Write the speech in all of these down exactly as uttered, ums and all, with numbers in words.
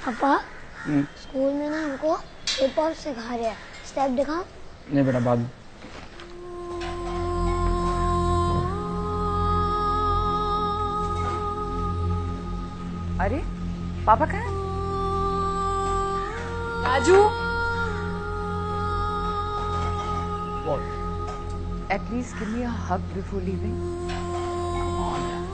पापा स्कूल में ना हमको हिप हॉप सिखा रहे हैं, स्टेप दिखा। नहीं बेटा, बाद में। अरे पापा कहाँ है? Raju, What? at least give me a hug before leaving. Come on, यार।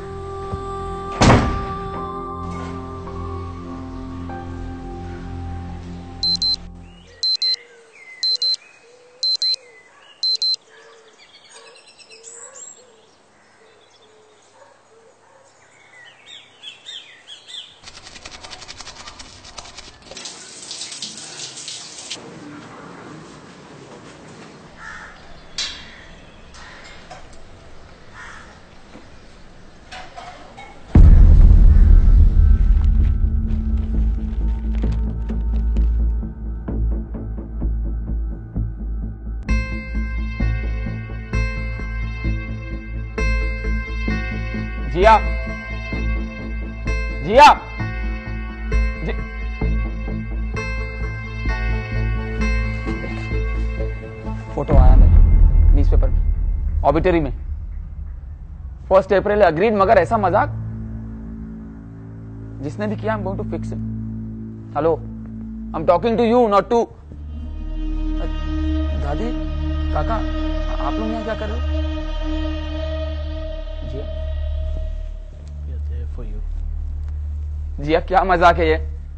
जिया, जिया, जी... फोटो आया मेरा न्यूज़पेपर में, ऑबिटरी में। फर्स्ट अप्रैल अग्रीड, मगर ऐसा मजाक जिसने भी किया, I am going to fix it. Hello, I am talking to you, not to. दादी, काका, आप लोग यहाँ क्या कर रहे हो? जिया, for you. जिया, क्या मजाक है ये?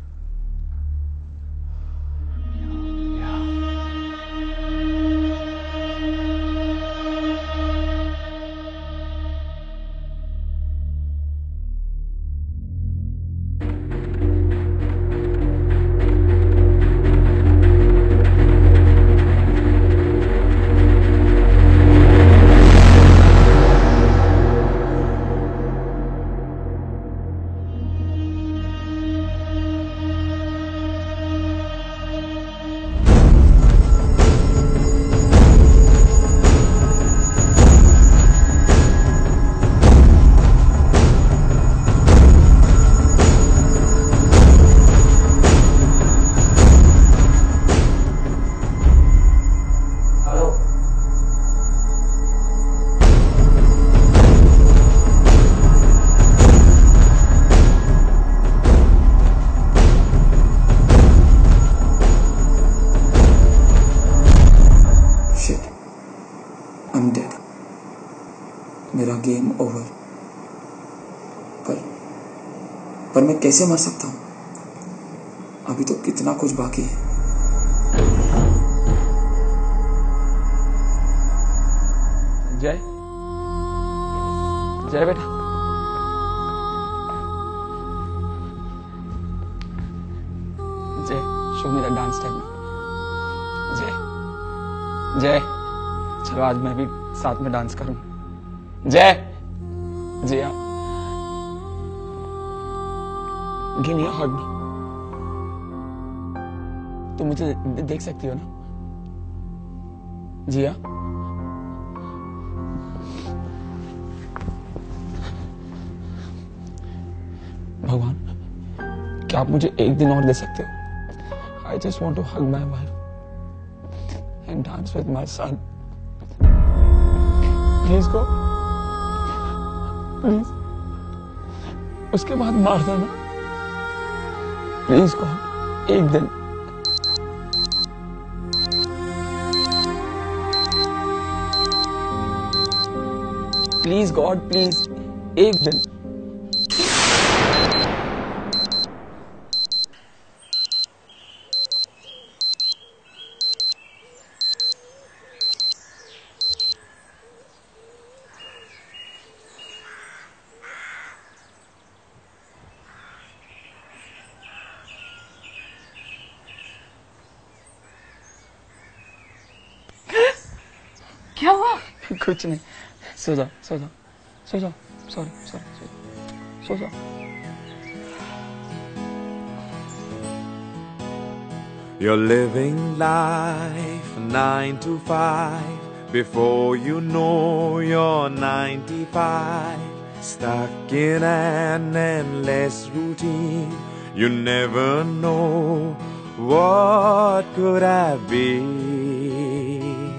I'm dead. मेरा गेम ओवर। पर पर मैं कैसे मर सकता हूँ? अभी तो कितना कुछ बाकी है। जय, जय बेटा, जय, शो मेरा डांस टाइम। जय, जय, चलो आज मैं भी साथ में डांस करूं। जय, जिया, गिव मी अ हग। तुम मुझे देख सकती हो ना? जिया, भगवान, क्या आप मुझे एक दिन और दे सकते हो? I just want to hug my wife and dance with my son. Please go, please. उसके बाद मार देना, प्लीज गॉड, एक दिन। प्लीज गॉड, प्लीज, एक दिन। क्या हुआ? कुछ नहीं, सो जाओ, सो जाओ, सो जाओ, सॉरी सॉरी, सो जाओ। You're living life nine to five. Before you know you're ninety-five. Stuck in an endless routine. You never know what could have been.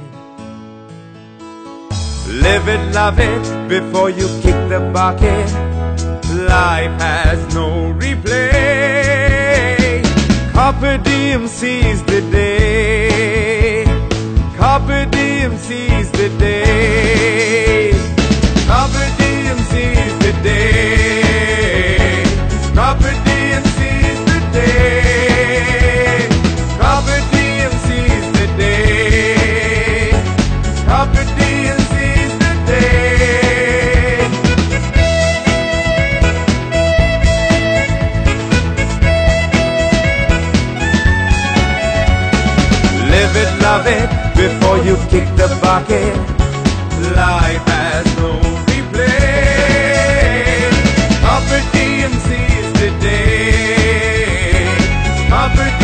Live it, love it, before you kick the bucket. Life has no replay. Carpe diem, seize the day. Carpe diem, seize the day. Carpe diem, seize the day. Carpe diem, seize the day. Carpe diem, seize the day. Carpe diem, seize the day. Live it, love it, before you kick the bucket. Life has no replay. Carpe diem, seize the day. Carpe diem.